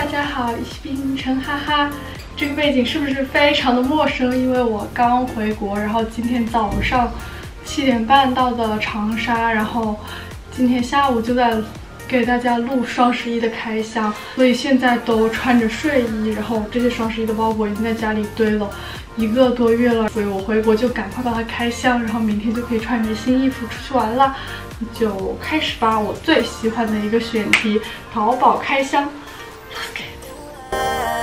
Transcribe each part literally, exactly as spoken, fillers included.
大家好，我是冰城哈哈。这个背景是不是非常的陌生？因为我刚回国，然后今天早上七点半到的长沙，然后今天下午就在给大家录双十一的开箱，所以现在都穿着睡衣，然后这些双十一的包裹已经在家里堆了一个多月了，所以我回国就赶快把它开箱，然后明天就可以穿着新衣服出去玩了。就开始吧，我最喜欢的一个选题——淘宝开箱。Let's get。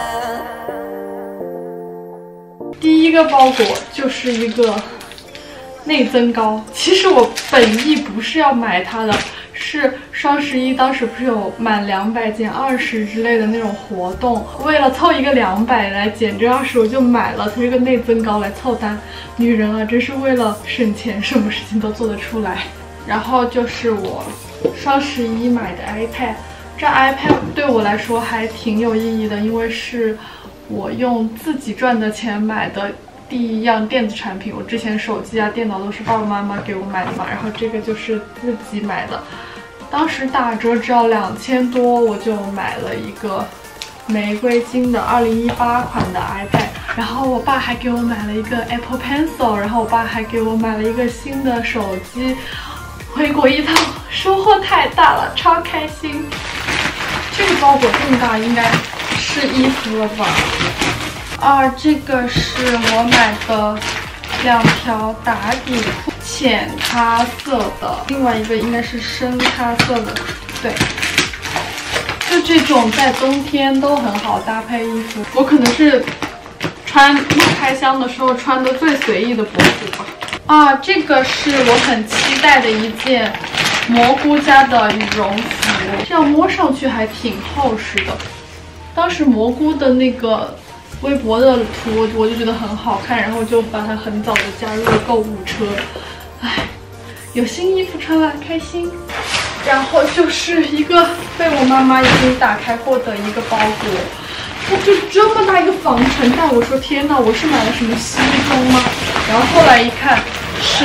第一个包裹就是一个内增高，其实我本意不是要买它的，是双十一当时不是有满两百减二十之类的那种活动，为了凑一个两百来减这二十，我就买了它这个内增高来凑单。女人啊，真是为了省钱，什么事情都做得出来。然后就是我双十一买的 iPad， 这 iPad 对我来说还挺有意义的，因为是我用自己赚的钱买的第一样电子产品。我之前手机啊、电脑都是爸爸妈妈给我买的嘛，然后这个就是自己买的。当时打折只要两千多，我就买了一个玫瑰金的二零一八款的 iPad。然后我爸还给我买了一个 Apple Pencil， 然后我爸还给我买了一个新的手机。回国一趟，收获太大了，超开心。这个包裹这么大，应该是衣服了吧？啊，这个是我买的两条打底裤，浅咖色的，另外一个应该是深咖色的。对，就这种在冬天都很好搭配衣服。我可能是穿录开箱的时候穿的最随意的博主吧。啊，这个是我很期待的一件蘑菇家的羽绒服，这样摸上去还挺厚实的。当时蘑菇的那个微博的图，我就觉得很好看，然后就把它很早的加入了购物车。唉，有新衣服穿了，开心。然后就是一个被我妈妈已经打开过的一个包裹。它就这么大一个防尘袋，我说天哪，我是买了什么西装吗？然后后来一看是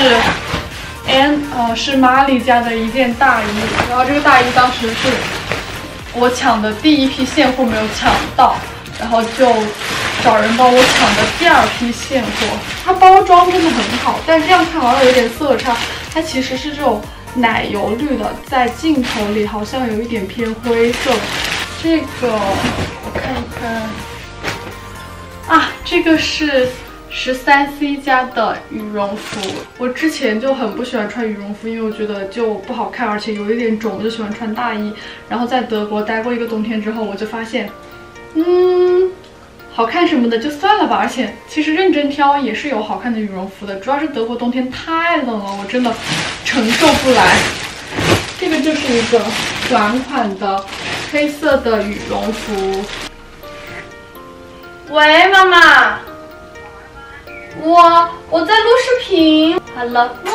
N 呃是玛丽家的一件大衣，然后这个大衣当时是我抢的第一批现货没有抢到，然后就找人帮我抢的第二批现货。它包装真的很好，但这样看好像有点色差，它其实是这种奶油绿的，在镜头里好像有一点偏灰色。这个我看一看啊，这个是十三 C 家的羽绒服。我之前就很不喜欢穿羽绒服，因为我觉得就不好看，而且有一点肿，我就喜欢穿大衣。然后在德国待过一个冬天之后，我就发现，嗯，好看什么的就算了吧。而且其实认真挑也是有好看的羽绒服的，主要是德国冬天太冷了，我真的承受不来。这个就是一个短款的黑色的羽绒服。喂，妈妈，我我在录视频。好了，嗯，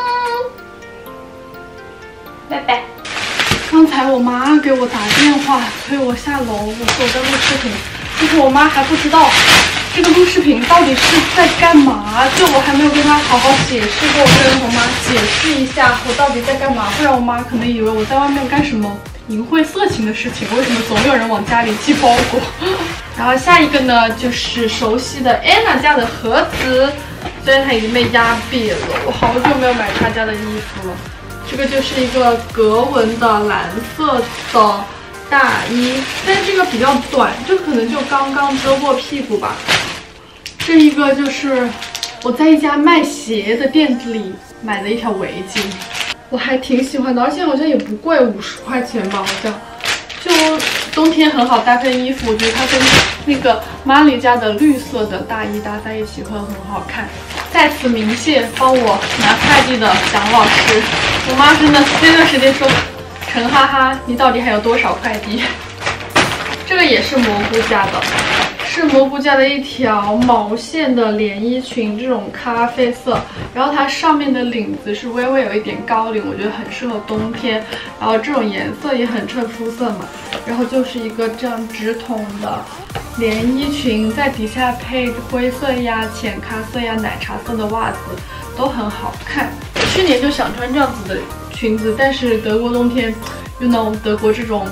拜拜。刚才我妈给我打电话催我下楼，我说我在录视频，其实我妈还不知道这个录视频到底是在干嘛，就我还没有跟她好好解释过，我跟我妈解释一下我到底在干嘛，不然我妈可能以为我在外面干什么淫秽色情的事情，为什么总有人往家里寄包裹？然后下一个呢，就是熟悉的 Anna 家的盒子，虽然它已经被压瘪了，我好久没有买她家的衣服了。这个就是一个格纹的蓝色的大衣，但是这个比较短，就可能就刚刚遮过屁股吧。这一个就是我在一家卖鞋的店子里买的一条围巾，我还挺喜欢的，而且好像也不贵，五十块钱吧，好像。就冬天很好搭配衣服，我觉得它跟那个玛丽家的绿色的大衣搭在一起会很好看。在此鸣谢帮我拿快递的蒋老师，我妈真的那段时间说，陈哈哈，你到底还有多少快递？这个也是蘑菇家的，是蘑菇家的一条毛线的连衣裙，这种咖啡色，然后它上面的领子是微微有一点高领，我觉得很适合冬天，然后这种颜色也很衬肤色嘛。然后就是一个这样直筒的连衣裙，在底下配灰色呀、浅咖色呀、奶茶色的袜子，都很好看。去年就想穿这样子的裙子，但是德国冬天 ，you know， 德国这种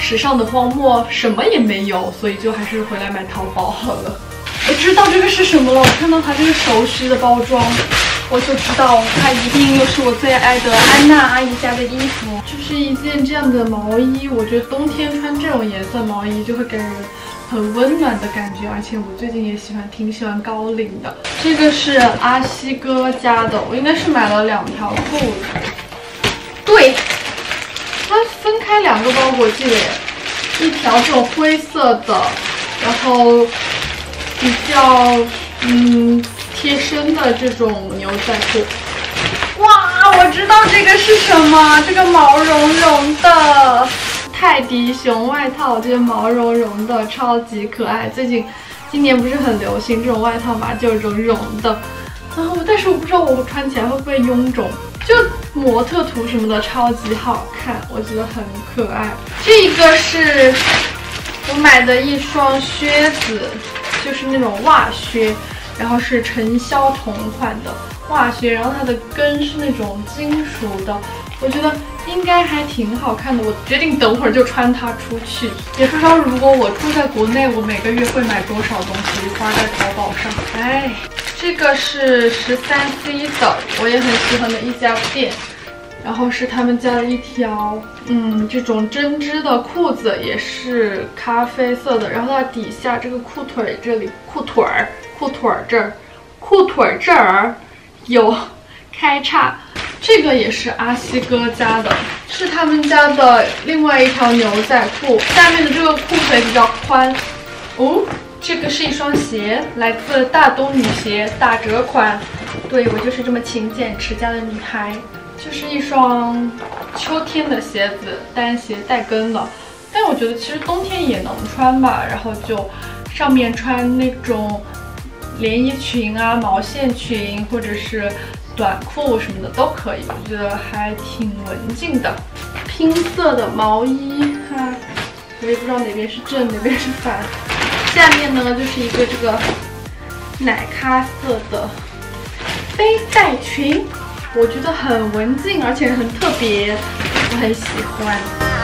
时尚的荒漠什么也没有，所以就还是回来买淘宝好了。我知道这个是什么了，我看到它这个熟悉的包装，我就知道它一定又是我最爱的安娜阿姨家的衣服。就是一件这样的毛衣，我觉得冬天穿这种颜色毛衣就会给人很温暖的感觉，而且我最近也喜欢挺喜欢高领的。这个是阿西哥家的，我应该是买了两条裤子。对，它分开两个包裹，记得耶，一条这种灰色的，然后比较嗯贴身的这种牛仔裤。哇，我知道这个是什么，这个毛茸茸的泰迪熊外套，这个毛茸茸的超级可爱。最近今年不是很流行这种外套嘛，就是绒绒的。然后，但是我不知道我穿起来会不会臃肿，就模特图什么的超级好看，我觉得很可爱。这个是我买的一双靴子，就是那种袜靴，然后是陈潇同款的袜靴，然后它的跟是那种金属的，我觉得应该还挺好看的。我决定等会儿就穿它出去，也不知道如果我住在国内，我每个月会买多少东西花在淘宝上。哎，这个是十三 C 的，我也很喜欢的一家店。然后是他们家的一条，嗯，这种针织的裤子，也是咖啡色的。然后它底下这个裤腿这里，裤腿儿，裤腿儿这儿，裤腿儿这儿有开叉。这个也是阿西哥家的，是他们家的另外一条牛仔裤，下面的这个裤腿比较宽。哦，这个是一双鞋，来自大东女鞋打折款。对，我就是这么勤俭持家的女孩。就是一双秋天的鞋子，单鞋带跟的，但我觉得其实冬天也能穿吧。然后就上面穿那种连衣裙啊、毛线裙，或者是短裤什么的都可以吧，我觉得还挺文静的。拼色的毛衣哈，我也不知道哪边是正哪边是反。下面呢就是一个这个奶咖色的背带裙。我觉得很文静，而且很特别，我很喜欢。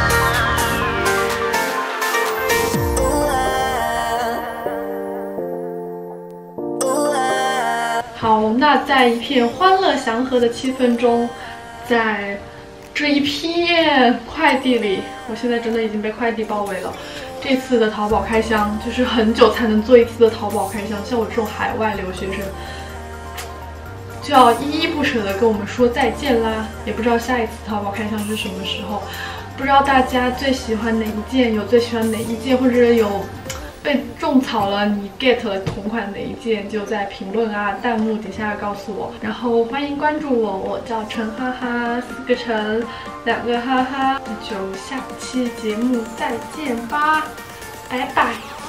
好，那在一片欢乐祥和的气氛中，在这一片快递里，我现在真的已经被快递包围了。这次的淘宝开箱就是很久才能做一次的淘宝开箱，像我这种海外留学生。就要依依不舍的跟我们说再见啦！也不知道下一次淘宝开箱是什么时候，不知道大家最喜欢哪一件，有最喜欢哪一件，或者有被种草了你 get 了同款哪一件，就在评论啊、弹幕底下告诉我。然后欢迎关注我，我叫陈哈哈，四个陈，两个哈哈。那就下期节目再见吧，拜拜。